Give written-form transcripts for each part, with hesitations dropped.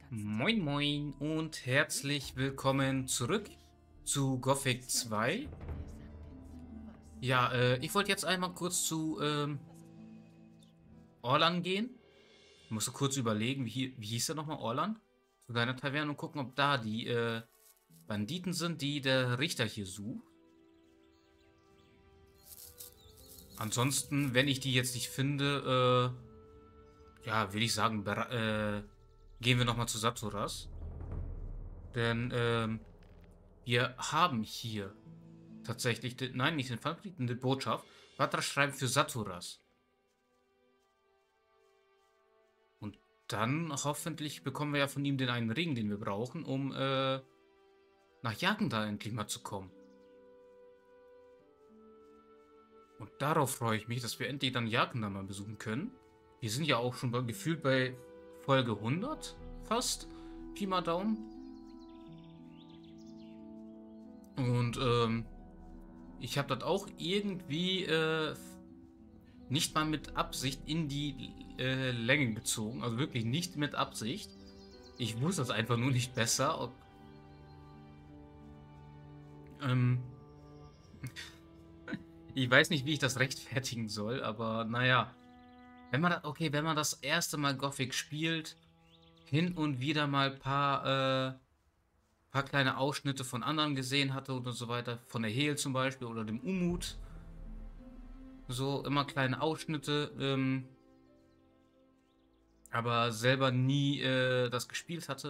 Moin Moin und herzlich willkommen zurück zu Gothic 2. Ja, ich wollte jetzt einmal kurz zu Orlan gehen. Ich musste kurz überlegen, wie hieß der nochmal, Orlan? Zu deiner Taverne und gucken, ob da die Banditen sind, die der Richter hier sucht. Ansonsten, wenn ich die jetzt nicht finde, ja, will ich sagen, gehen wir nochmal zu Saturas. Denn wir haben hier tatsächlich, nein, nicht den Fallbrief, eine Botschaft. Vatra schreibt für Saturas. Und dann hoffentlich bekommen wir ja von ihm den einen Ring, den wir brauchen, um nach Jagenda endlich mal zu kommen. Und darauf freue ich mich, dass wir endlich dann Jagenda mal besuchen können. Wir sind ja auch schon gefühlt bei Folge 100 fast. Pi mal Daumen. Und ich habe das auch irgendwie nicht mal mit Absicht in die Länge gezogen. Also wirklich nicht mit Absicht. Ich wusste es einfach nur nicht besser. Ähm, ich weiß nicht, wie ich das rechtfertigen soll, aber naja. Wenn man das erste Mal Gothic spielt, hin und wieder mal paar kleine Ausschnitte von anderen gesehen hatte und so weiter, von der Hel zum Beispiel oder dem Umut, so immer kleine Ausschnitte, aber selber nie das gespielt hatte,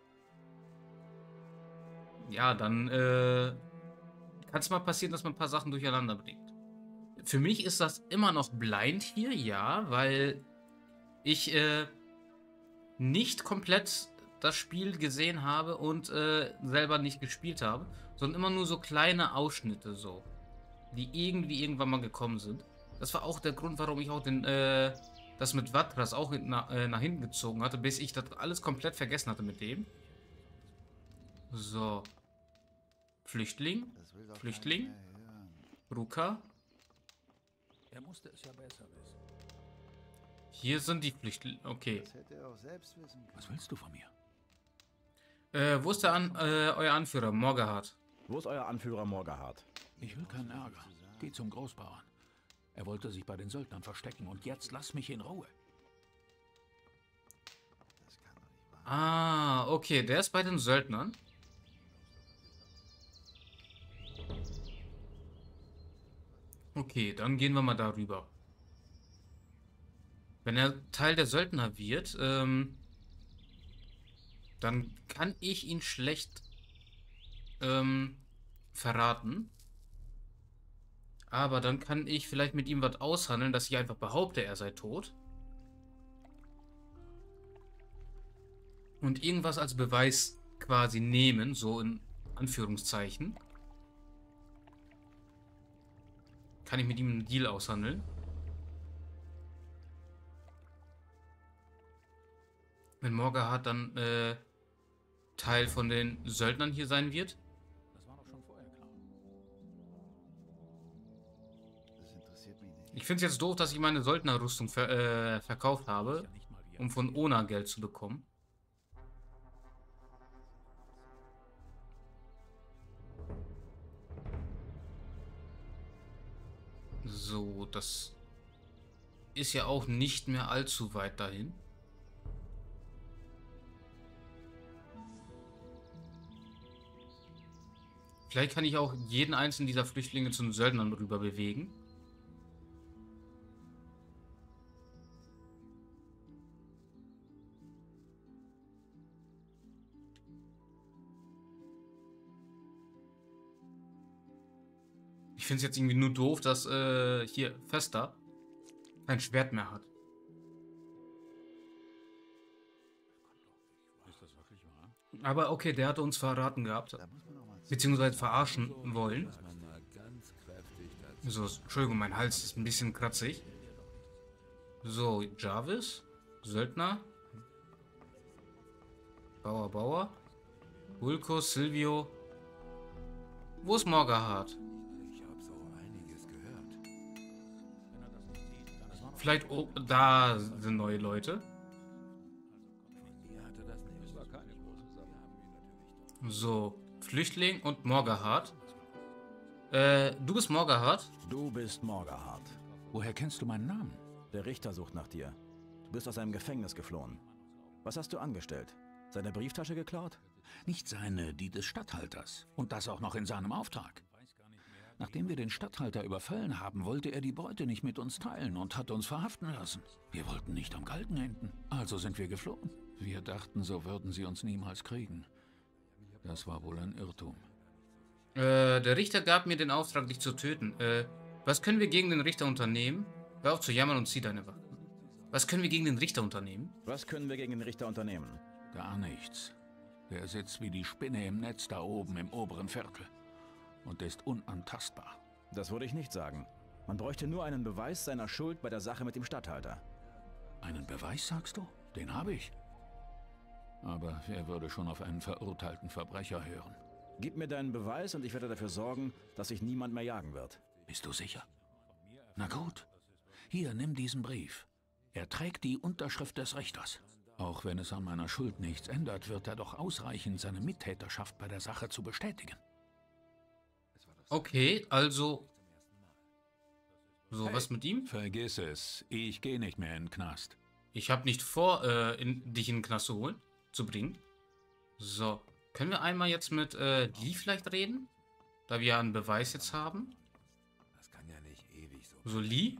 ja, dann kann es mal passieren, dass man ein paar Sachen durcheinander bringt. Für mich ist das immer noch blind hier, ja, weil ich nicht komplett das Spiel gesehen habe und selber nicht gespielt habe, sondern immer nur so kleine Ausschnitte so, die irgendwie irgendwann mal gekommen sind. Das war auch der Grund, warum ich auch das mit Vatras auch nach hinten gezogen hatte, bis ich das alles komplett vergessen hatte mit dem. So. Flüchtling. Das will doch keiner Flüchtling. mehr hören. Ruka. Er musste es ja besser wissen. Hier sind die Flüchtlinge. Okay. Das hätte er auch selbst wissen können. Was willst du von mir? Wo ist euer Anführer? Morgahart. Wo ist euer Anführer Morgahart? Ich will keinen Ärger. Geh zum Großbauern. Er wollte sich bei den Söldnern verstecken und jetzt lass mich in Ruhe. Das kann doch nicht wahr Ah, okay. Der ist bei den Söldnern. Okay, dann gehen wir mal darüber. Wenn er Teil der Söldner wird, dann kann ich ihn schlecht verraten. Aber dann kann ich vielleicht mit ihm was aushandeln, dass ich einfach behaupte, er sei tot. Und irgendwas als Beweis quasi nehmen, so in Anführungszeichen. Kann ich mit ihm einen Deal aushandeln. Wenn Morgahart dann Teil von den Söldnern hier sein wird. Das war doch schon vorher klar. Das interessiert mich nicht. Ich finde es jetzt doof, dass ich meine Söldnerrüstung verkauft habe, Ja, nicht mal wie um von Ona Geld zu bekommen. So, das ist ja auch nicht mehr allzu weit dahin. Vielleicht kann ich auch jeden einzelnen dieser Flüchtlinge zu den Söldnern rüber bewegen. Ich finde es jetzt irgendwie nur doof, dass hier Fester kein Schwert mehr hat. Ist das wirklich wahr? Aber okay, der hatte uns verraten gehabt. Da muss man noch mal Beziehungsweise verarschen wollen. Man mal ganz kräftig dazu. So, Entschuldigung, mein Hals ist ein bisschen kratzig. So, Jarvis, Söldner. Bauer. Ulko, Silvio. Wo ist Morgahart? Ich habe so einiges gehört. Wenn er das nicht sieht, dann ist man Vielleicht, oh, da sind neue Leute. Von mir hat er das nicht. So, Flüchtling und Morgerhart. Du bist Morgerhart? Du bist Morgerhart. Woher kennst du meinen Namen? Der Richter sucht nach dir. Du bist aus einem Gefängnis geflohen. Was hast du angestellt? Seine Brieftasche geklaut? Nicht seine, die des Statthalters. Und das auch noch in seinem Auftrag. Nachdem wir den Statthalter überfallen haben, wollte er die Beute nicht mit uns teilen und hat uns verhaften lassen. Wir wollten nicht am Galgen enden, also sind wir geflohen. Wir dachten, so würden sie uns niemals kriegen. Das war wohl ein Irrtum. Der Richter gab mir den Auftrag, dich zu töten. Was können wir gegen den Richter unternehmen? Hör auf zu jammern und zieh deine Waffe. Was können wir gegen den Richter unternehmen? Was können wir gegen den Richter unternehmen? Gar nichts. Der sitzt wie die Spinne im Netz da oben im oberen Viertel. Und ist unantastbar. Das würde ich nicht sagen. Man bräuchte nur einen Beweis seiner Schuld bei der Sache mit dem Statthalter. Einen Beweis, sagst du? Den habe ich. Aber wer würde schon auf einen verurteilten Verbrecher hören? Gib mir deinen Beweis und ich werde dafür sorgen, dass sich niemand mehr jagen wird. Bist du sicher? Na gut. Hier, nimm diesen Brief. Er trägt die Unterschrift des Richters. Auch wenn es an meiner Schuld nichts ändert, wird er doch ausreichen, seine Mittäterschaft bei der Sache zu bestätigen. Okay, also... So, hey, was mit ihm? Vergiss es. Ich gehe nicht mehr in den Knast. Ich habe nicht vor, dich in den Knast zu bringen. So, können wir einmal jetzt mit Lee vielleicht reden? Da wir ja einen Beweis jetzt haben. Das kann ja nicht ewig so. So, Lee?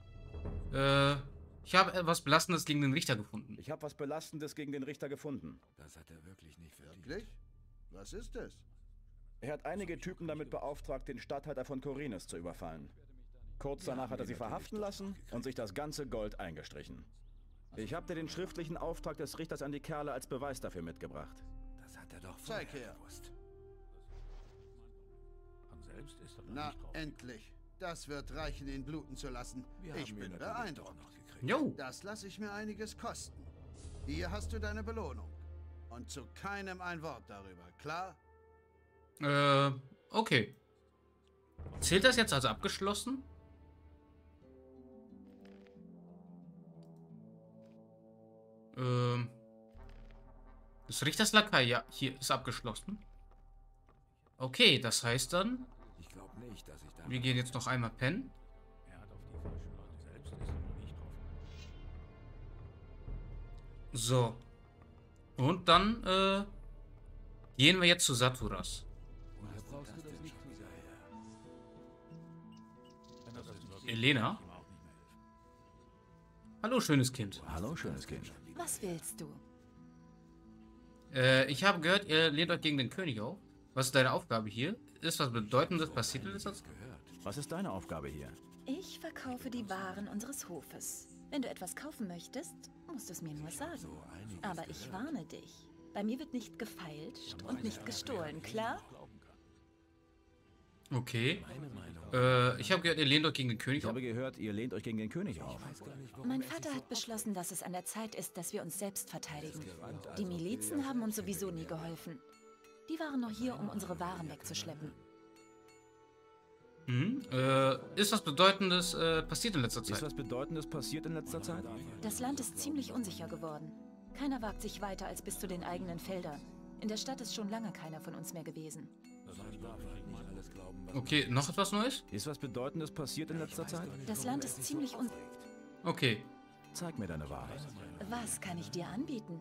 Ich habe etwas Belastendes gegen den Richter gefunden. Ich habe was Belastendes gegen den Richter gefunden. Das hat er wirklich nicht verdient. Wirklich? Was ist es? Er hat einige Typen damit beauftragt, den Statthalter von Khorinis zu überfallen. Kurz danach hat er sie verhaften lassen und sich das ganze Gold eingestrichen. Ich habe dir den schriftlichen Auftrag des Richters an die Kerle als Beweis dafür mitgebracht. Das hat er doch Zeig vorher her. gewusst. Von selbst ist er Na, nicht drauf. endlich. Das wird reichen, ihn bluten zu lassen. Wir Ich haben ihn bin natürlich beeindruckt. doch noch gekriegt. Jo. Das lasse ich mir einiges kosten. Hier hast du deine Belohnung. Und zu keinem ein Wort darüber, klar? Okay. Zählt das jetzt als abgeschlossen? Das Richters Lakai, ja, hier ist abgeschlossen. Okay, das heißt dann, Ich glaube nicht, dass ich da... wir gehen jetzt noch einmal pennen. Er hat auf die falschen Leute selbst ist er noch nicht drauf. So. Und dann, gehen wir jetzt zu Saturas. Woher brauchst du das nicht zu sagen? Elena? Hallo, schönes Kind. Hallo, schönes Kind. Was willst du? Ich habe gehört, ihr lehnt euch gegen den König auf. Was ist deine Aufgabe hier? Ist was Bedeutendes passiert in letzter Zeit? Was ist deine Aufgabe hier? Ich verkaufe die Waren unseres Hofes. Wenn du etwas kaufen möchtest, musst du es mir nur sagen. Aber ich warne dich. Bei mir wird nicht gefeilscht und nicht gestohlen, klar? Okay. Ich habe gehört, ihr lehnt euch gegen den König Ich auf. habe gehört, ihr lehnt euch gegen den König auf. Mein Vater hat beschlossen, dass es an der Zeit ist, dass wir uns selbst verteidigen. Die Milizen haben uns sowieso nie geholfen. Die waren nur hier, um unsere Waren wegzuschleppen. Ist was Bedeutendes passiert in letzter Ist Zeit? was Bedeutendes passiert in letzter Zeit? Das Land ist ziemlich unsicher geworden. Keiner wagt sich weiter als bis zu den eigenen Feldern. In der Stadt ist schon lange keiner von uns mehr gewesen. Okay, noch etwas Neues? Ist was Bedeutendes passiert in letzter Zeit? Das Land ist ziemlich Okay. Zeig mir deine Wahrheit. Was kann ich dir anbieten?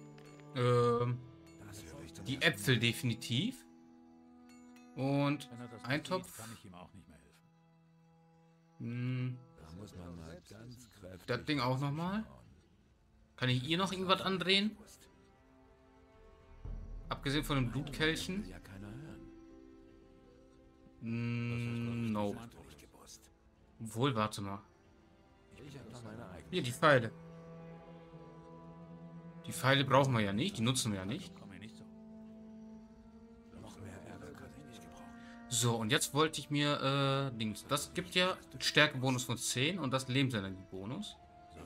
Die Äpfel definitiv. Und Wenn er das ein nicht Topf. sieht, kann ich ihm auch nicht mehr helfen. Da muss man mal ganz kräftig... Das Ding auch nochmal. Kann ich ihr noch irgendwas andrehen? Abgesehen von dem Blutkelchen? Will ja keiner hören. No. Gewusst. Obwohl, warte mal. Ich habe meine eigene... Hier, die Pfeile. Die Pfeile brauchen wir ja nicht, die nutzen wir ja nicht. Komm mir nicht so. Noch mehr Ärger kann ich nicht gebrauchen. So, und jetzt wollte ich mir, Dings. Das gibt ja Stärkebonus von 10 und das Lebensenergiebonus.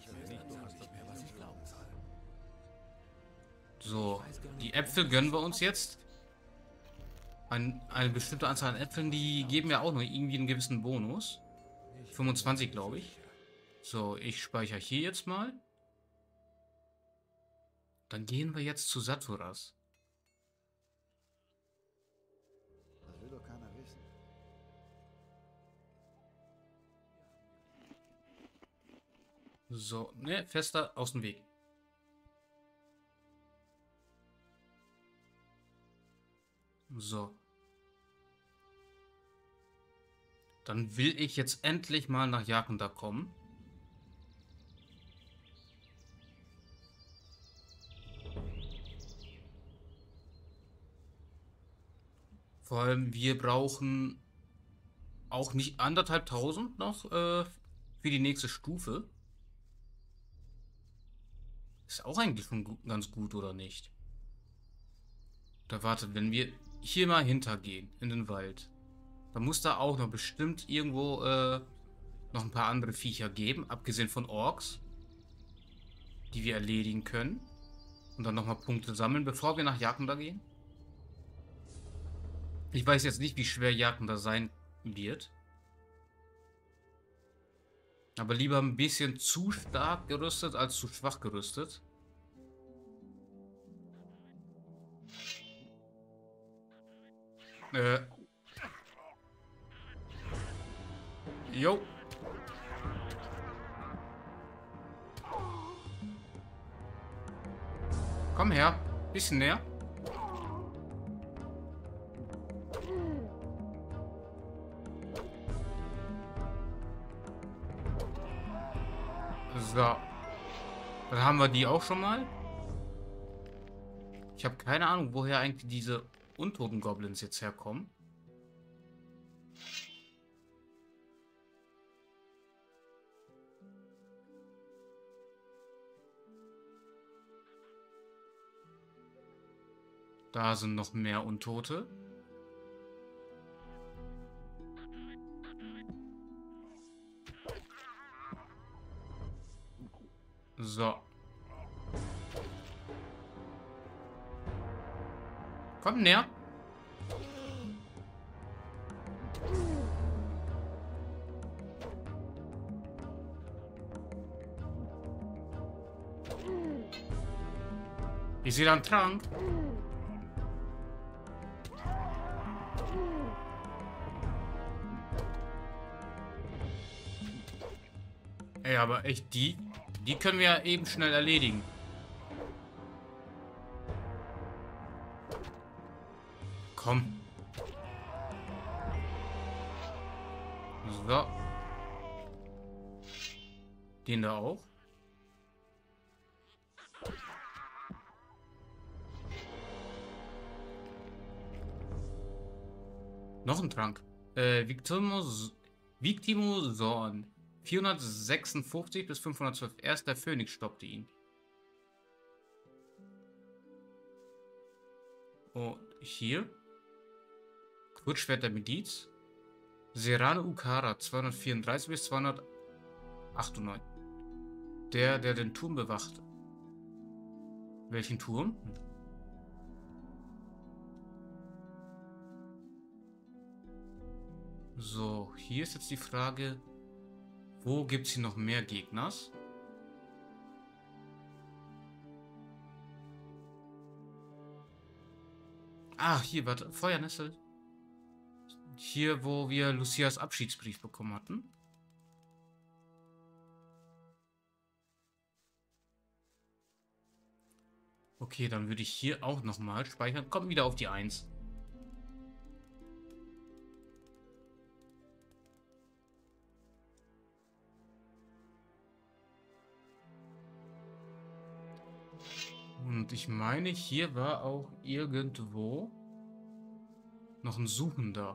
So, die Äpfel gönnen wir uns jetzt. Eine bestimmte Anzahl an Äpfeln, die geben ja auch nur irgendwie einen gewissen Bonus. 25, glaube ich. So, ich speichere hier jetzt mal. dann gehen wir jetzt zu Saturas. Das will doch keiner wissen. So, ne, fester aus dem Weg. So. Dann will ich jetzt endlich mal nach Jakunda kommen. Vor allem, wir brauchen auch nicht 1.500 noch für die nächste Stufe. Ist auch eigentlich schon ganz gut, oder nicht? Da wartet, wenn wir hier mal hintergehen, in den Wald, dann muss da auch noch bestimmt irgendwo noch ein paar andere Viecher geben, abgesehen von Orks, die wir erledigen können. Und dann nochmal Punkte sammeln, bevor wir nach Jakunda gehen. Ich weiß jetzt nicht, wie schwer Jakunda sein wird. Aber lieber ein bisschen zu stark gerüstet als zu schwach gerüstet. Jo. Komm her. Bisschen näher. So. Dann haben wir die auch schon mal. Ich habe keine Ahnung, woher eigentlich diese untoten Goblins jetzt herkommen. Da sind noch mehr Untote. So. Komm näher. Ich sehe da einen Trank. Ey, aber echt, die können wir ja eben schnell erledigen. Komm. So. Den da auch. Noch ein Trank. Victimosorn. 456 bis 512. Erst der Phönix stoppte ihn. Und hier. Kurzschwert der Miliz. Serrano Ukara. 234 bis 298. Der den Turm bewacht. Welchen Turm? So, hier ist jetzt die Frage, wo gibt es hier noch mehr Gegners? Ah, hier, warte, Feuernessel. Hier, wo wir Lucias Abschiedsbrief bekommen hatten. Okay, dann würde ich hier auch nochmal speichern. Kommt wieder auf die 1. Und ich meine, hier war auch irgendwo noch ein Suchender.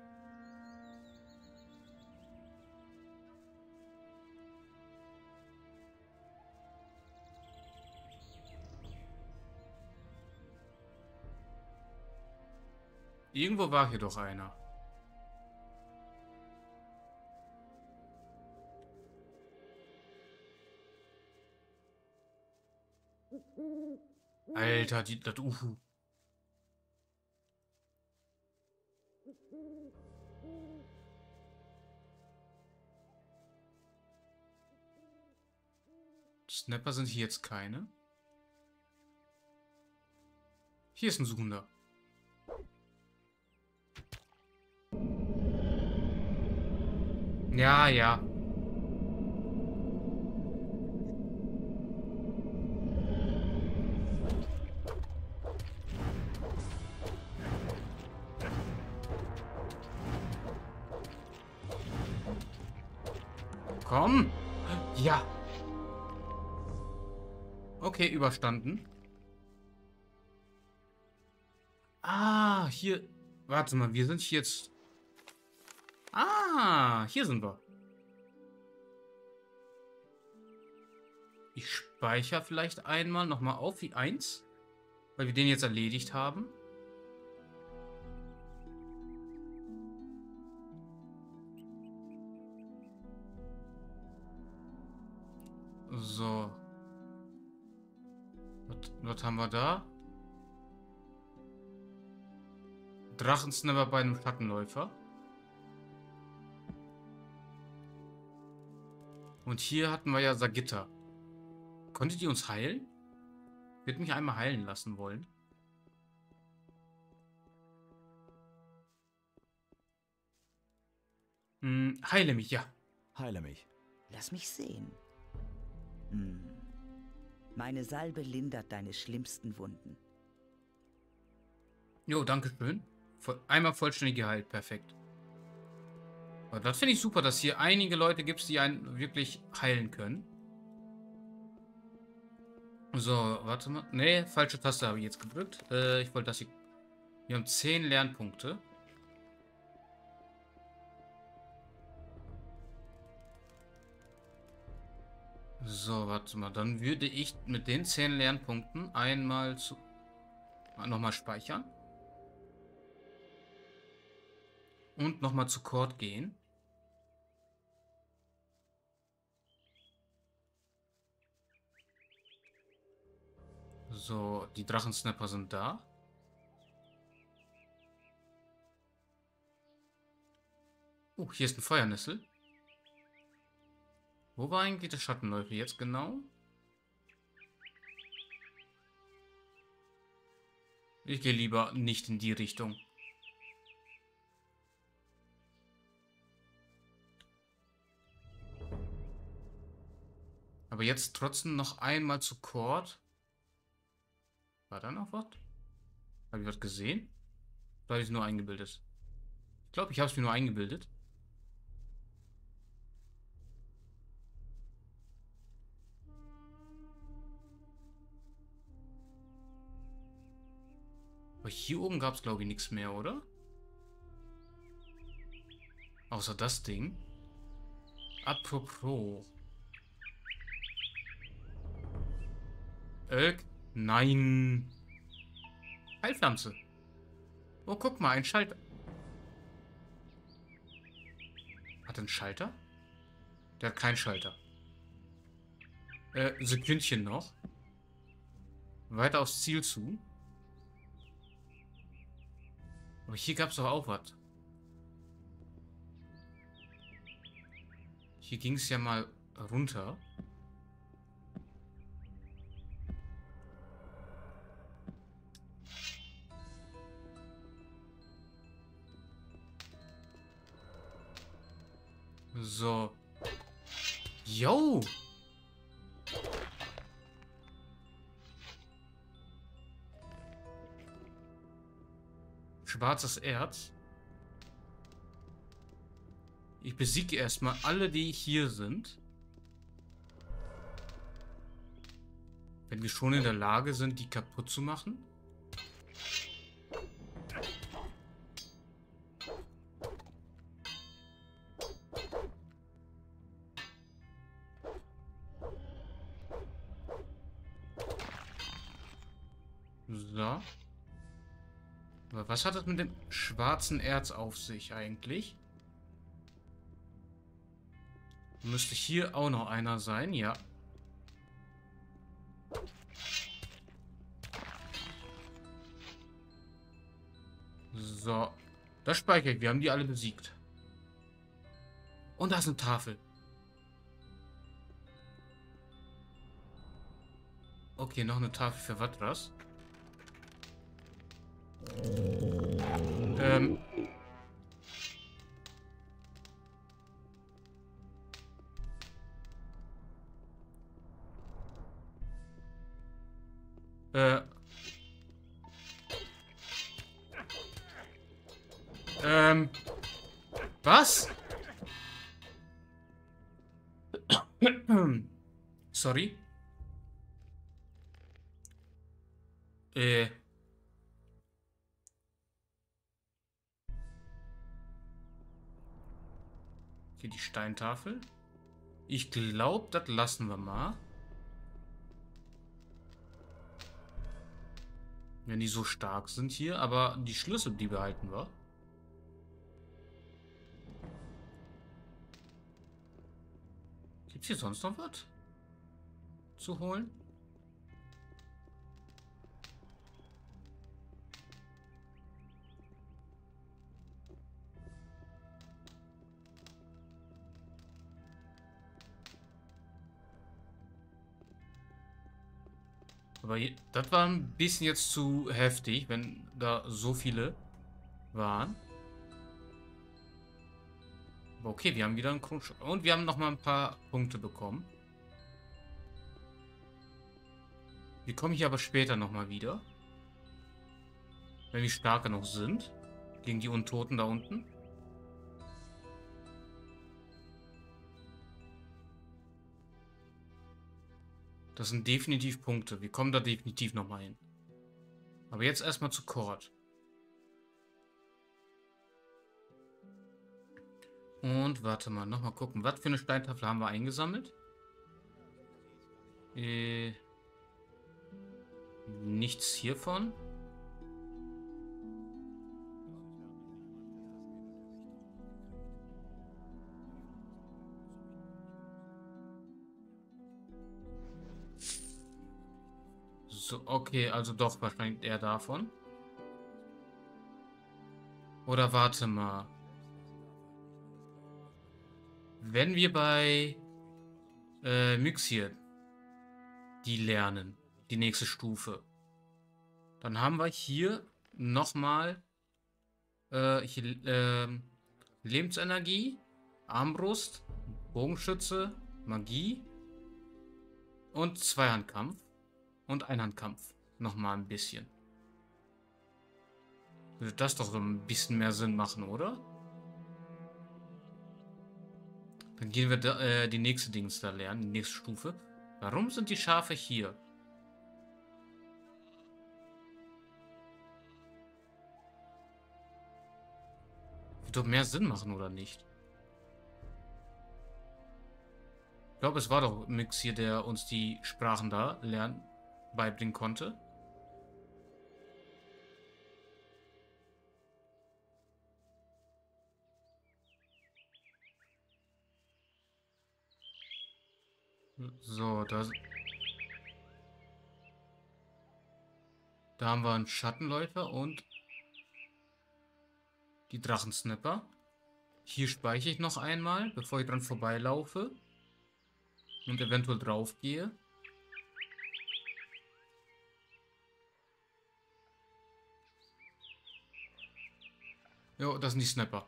Irgendwo war hier doch einer. Alter, das Uhu. Snapper sind hier jetzt keine. Hier ist ein Suchender. Ja, ja. Komm. Ja. Okay, überstanden. Ah, hier. Warte mal, wir sind hier jetzt. Ah, hier sind wir. Ich speichere vielleicht einmal nochmal auf wie 1, weil wir den jetzt erledigt haben. So. Was haben wir da? Drachensnapper bei einem Schattenläufer. Und hier hatten wir ja Sagitta. Konnte die uns heilen? Ich würde mich einmal heilen lassen wollen. Heile mich, ja. Heile mich. Lass mich sehen. Meine Salbe lindert deine schlimmsten Wunden. Jo, danke schön. Einmal vollständig geheilt, perfekt. Aber das finde ich super, dass hier einige Leute gibt, die einen wirklich heilen können. So, warte mal. Nee, falsche Taste habe ich jetzt gedrückt. Ich wollte das hier... Wir haben 10 Lernpunkte. So, warte mal. Dann würde ich mit den 10 Lernpunkten einmal zu... nochmal speichern. Und nochmal zu Cord gehen. So, die Drachensnapper sind da. Hier ist ein Feuernessel. Wo war eigentlich der Schattenläufer jetzt genau? Ich gehe lieber nicht in die Richtung. Aber jetzt trotzdem noch einmal zu Cord. War da noch was? Habe ich was gesehen? Oder habe ich es nur eingebildet? Ich glaube, ich habe es mir nur eingebildet. Aber hier oben gab es, glaube ich, nichts mehr, oder? Außer das Ding. Apropos. Nein. Heilpflanze. Oh, guck mal, ein Schalter. Hat er einen Schalter? Der hat keinen Schalter. Sekündchen noch. Weiter aufs Ziel zu. Aber hier gab es doch auch was. Hier ging es ja mal runter. So. Yo! Schwarzes Erz. Ich besiege erstmal alle, die hier sind. Wenn wir schon in der Lage sind, die kaputt zu machen. So. Aber was hat das mit dem schwarzen Erz auf sich eigentlich? Müsste hier auch noch einer sein, ja. So. Das speichere ich. Wir haben die alle besiegt. Und da ist eine Tafel. Okay, noch eine Tafel für Watras. Ähm. Äh. Was? Sorry. Okay, die Steintafel. Ich glaube, das lassen wir mal. Wenn die so stark sind hier. Aber die Schlüssel, die behalten wir. Gibt es hier sonst noch was zu holen? Aber das war ein bisschen jetzt zu heftig, wenn da so viele waren. Aber okay, wir haben wieder einen Grundschutz. Und wir haben noch mal ein paar Punkte bekommen. Wir kommen hier aber später noch mal wieder. Wenn wir stark genug sind. Gegen die Untoten da unten. Das sind definitiv Punkte. Wir kommen da definitiv nochmal hin. Aber jetzt erstmal zu Kord. Und warte mal, nochmal gucken. Was für eine Steintafel haben wir eingesammelt? Nichts hiervon. So, okay, also doch wahrscheinlich eher davon. Oder warte mal. Wenn wir bei Myxir die lernen, die nächste Stufe, dann haben wir hier nochmal Lebensenergie, Armbrust, Bogenschütze, Magie und Zweihandkampf. Und Einhandkampf. Nochmal ein bisschen. Würde das doch so ein bisschen mehr Sinn machen, oder? Dann gehen wir da, die nächste Dings da lernen, die nächste Stufe. Warum sind die Schafe hier? Wird doch mehr Sinn machen, oder nicht? Ich glaube, es war doch Mix hier, der uns die Sprachen da beibringen konnte. So, da haben wir einen Schattenläufer und die Drachensnapper. Hier speichere ich noch einmal, bevor ich dran vorbeilaufe und eventuell drauf gehe. Jo, das sind die Snapper.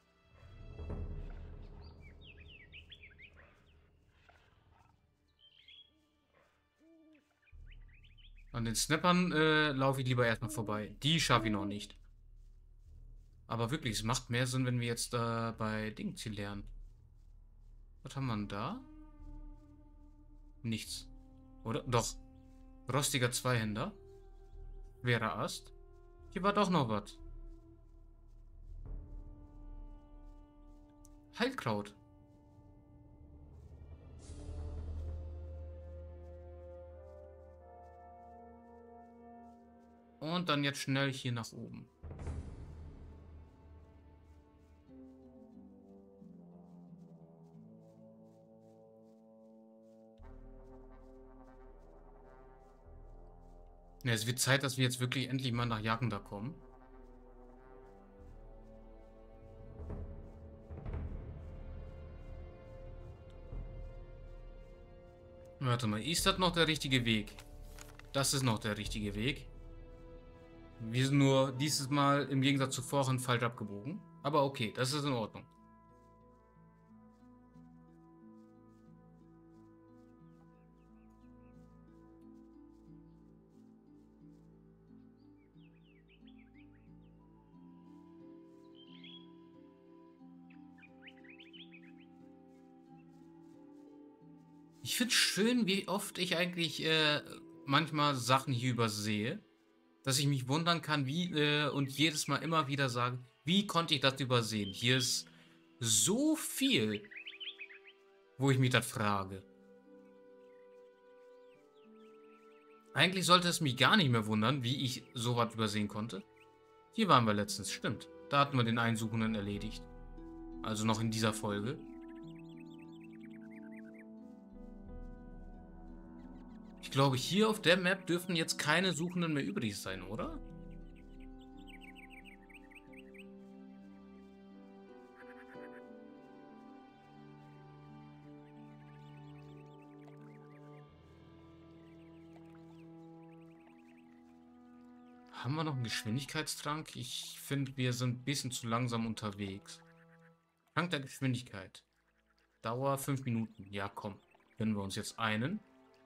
An den Snappern laufe ich lieber erstmal vorbei. Die schaffe ich noch nicht. Aber wirklich, es macht mehr Sinn, wenn wir jetzt bei Dingziel lernen. Was haben wir denn da? Nichts. Oder? Doch. Rostiger Zweihänder. Schwerer Ast. Hier war doch noch was. Heilkraut. Und dann jetzt schnell hier nach oben. Ja, es wird Zeit, dass wir jetzt wirklich endlich mal nach Jagenda kommen. Warte mal, ist das noch der richtige Weg? Das ist noch der richtige Weg. Wir sind nur dieses Mal im Gegensatz zu vorhin falsch abgebogen. Aber okay, das ist in Ordnung. Ich finde es schön, wie oft ich eigentlich manchmal Sachen hier übersehe, dass ich mich wundern kann, wie und jedes Mal immer wieder sage, wie konnte ich das übersehen? Hier ist so viel, wo ich mich das frage. Eigentlich sollte es mich gar nicht mehr wundern, wie ich sowas übersehen konnte. Hier waren wir letztens, stimmt. Da hatten wir den Einsuchenden erledigt. Also noch in dieser Folge. Ich glaube, hier auf der Map dürften jetzt keine Suchenden mehr übrig sein, oder? Haben wir noch einen Geschwindigkeitstrank? Ich finde, wir sind ein bisschen zu langsam unterwegs. Trank der Geschwindigkeit. Dauer 5 Minuten. Ja, komm. Gönnen wir uns jetzt einen.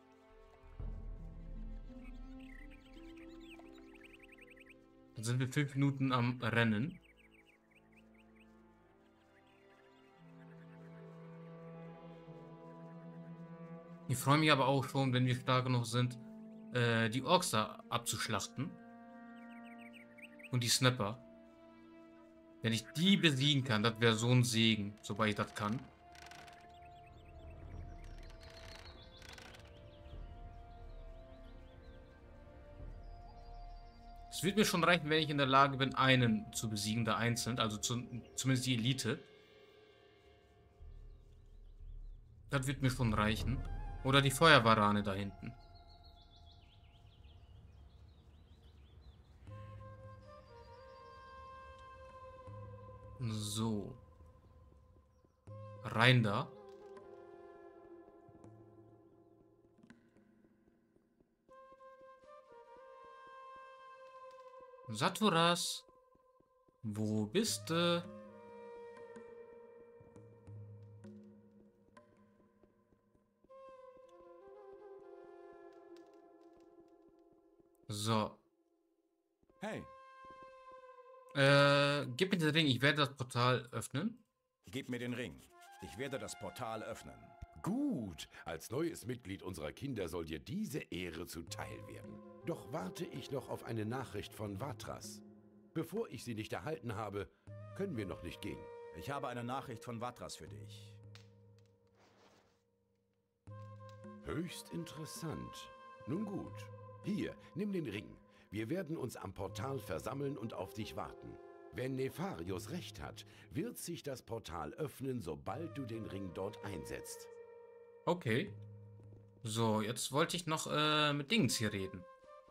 Dann sind wir 5 Minuten am Rennen. Ich freue mich aber auch schon, wenn wir stark genug sind, die Orks da abzuschlachten. Und die Snapper. Wenn ich die besiegen kann, das wäre so ein Segen, sobald ich das kann. Es wird mir schon reichen, wenn ich in der Lage bin, einen zu besiegen, da einzeln, also zumindest die Elite. Das wird mir schon reichen. Oder die Feuerwarane da hinten. So. Rein da. Saturas. Wo bist du? So. Hey, Gib mir den Ring, ich werde das Portal öffnen. gib mir den Ring. Ich werde das Portal öffnen. Gut, als neues Mitglied unserer Kinder soll dir diese Ehre zuteil werden. Doch warte ich noch auf eine Nachricht von Vatras. Bevor ich sie nicht erhalten habe, können wir noch nicht gehen. Ich habe eine Nachricht von Vatras für dich. Höchst interessant. Nun gut. Hier, nimm den Ring. Wir werden uns am Portal versammeln und auf dich warten. Wenn Nefarius recht hat, wird sich das Portal öffnen, sobald du den Ring dort einsetzt. Okay. So, jetzt wollte ich noch mit Dings hier reden.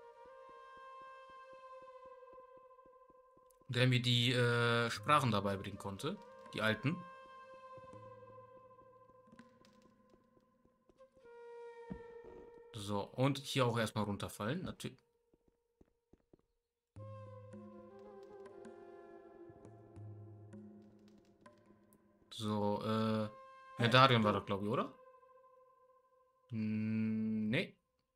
Der mir die Sprachen dabei bringen konnte. Die alten. So, und hier auch erstmal runterfallen. Natürlich. So, Medarion war das, glaube ich, oder? Nee.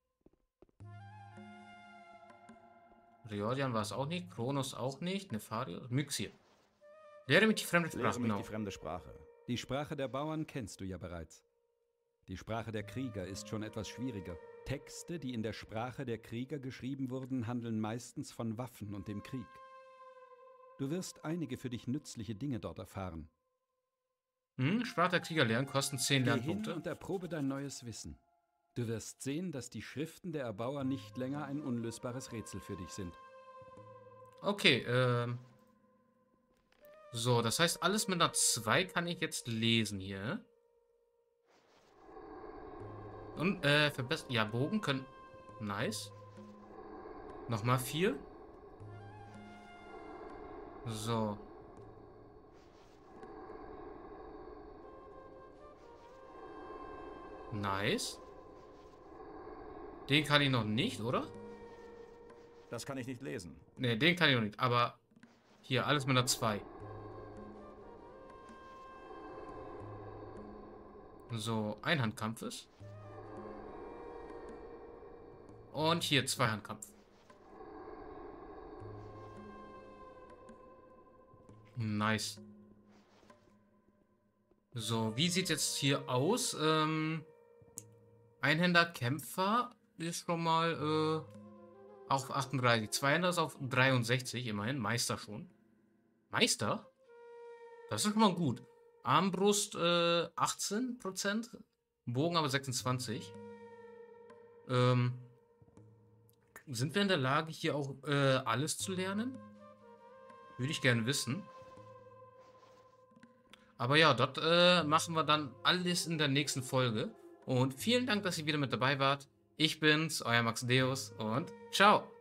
Riordan war es auch nicht. Kronos auch nicht. Nefarius. Myxir. Lehre mich die fremde Sprache, Lehre mich genau. die fremde Sprache. Die Sprache der Bauern kennst du ja bereits. Die Sprache der Krieger ist schon etwas schwieriger. Texte, die in der Sprache der Krieger geschrieben wurden, handeln meistens von Waffen und dem Krieg. Du wirst einige für dich nützliche Dinge dort erfahren. Sprache der Krieger lernen kosten 10 Geh hin Lernpunkte. und erprobe dein neues Wissen. Du wirst sehen, dass die Schriften der Erbauer nicht länger ein unlösbares Rätsel für dich sind. Okay, so, das heißt, alles mit einer 2 kann ich jetzt lesen hier. Und, verbessern. Ja, Bogen können. Nice. Nochmal 4. So. Nice. Den kann ich noch nicht, oder? Das kann ich nicht lesen. Ne, den kann ich noch nicht. Aber hier, alles mit einer 2. So, Einhandkampf ist. Und hier Zweihandkampf. Nice. So, wie sieht es jetzt hier aus? Einhänder Kämpfer ist schon mal auf 38. Zweihänder ist auf 63, immerhin. Meister schon. Meister? Das ist schon mal gut. Armbrust 18%. Bogen aber 26. Sind wir in der Lage, hier auch alles zu lernen? Würde ich gerne wissen. Aber ja, dort machen wir dann alles in der nächsten Folge. Und vielen Dank, dass ihr wieder mit dabei wart. Ich bin's, euer Max Deus und ciao.